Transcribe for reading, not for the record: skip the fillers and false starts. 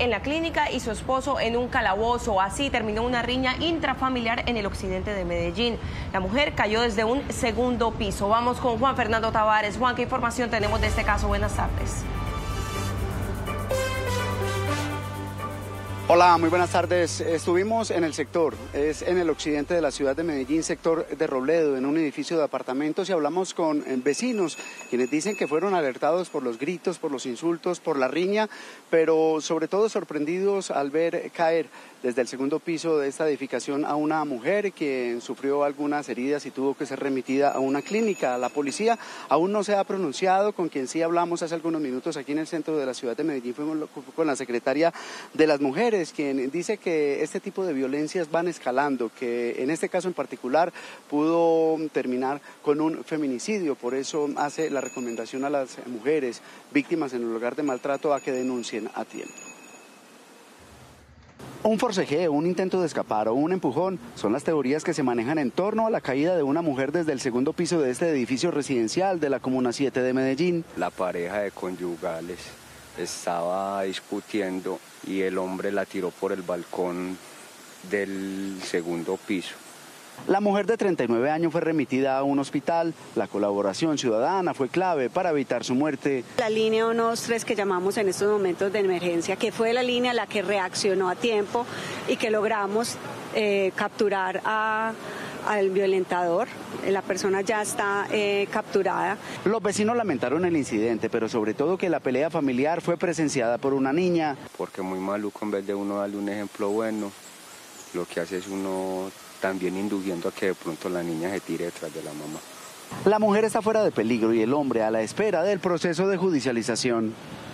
en la clínica y su esposo en un calabozo. Así terminó una riña intrafamiliar en el occidente de Medellín. La mujer cayó desde un segundo piso. Vamos con Juan Fernando Tavares. Juan, ¿qué información tenemos de este caso? Buenas tardes. Hola, muy buenas tardes. Estuvimos en el sector, es en el occidente de la ciudad de Medellín, sector de Robledo, en un edificio de apartamentos, y hablamos con vecinos, quienes dicen que fueron alertados por los gritos, por los insultos, por la riña, pero sobre todo sorprendidos al ver caer desde el segundo piso de esta edificación a una mujer quien sufrió algunas heridas y tuvo que ser remitida a una clínica. La policía aún no se ha pronunciado, con quien sí hablamos hace algunos minutos aquí en el centro de la ciudad de Medellín, fuimos con la secretaria de las mujeres, quien dice que este tipo de violencias van escalando, que en este caso en particular pudo terminar con un feminicidio. Por eso hace la recomendación a las mujeres víctimas en el lugar de maltrato a que denuncien a tiempo. Un forcejeo, un intento de escapar o un empujón son las teorías que se manejan en torno a la caída de una mujer desde el segundo piso de este edificio residencial de la Comuna 7 de Medellín. La pareja de conyugales estaba discutiendo y el hombre la tiró por el balcón del segundo piso. La mujer de 39 años fue remitida a un hospital. La colaboración ciudadana fue clave para evitar su muerte. La línea 123 que llamamos en estos momentos de emergencia, que fue la línea la que reaccionó a tiempo y que logramos capturar al violentador. La persona ya está capturada. Los vecinos lamentaron el incidente, pero sobre todo que la pelea familiar fue presenciada por una niña. Porque muy maluco, en vez de uno darle un ejemplo bueno, lo que hace es uno también induciendo a que de pronto la niña se tire detrás de la mamá. La mujer está fuera de peligro y el hombre a la espera del proceso de judicialización.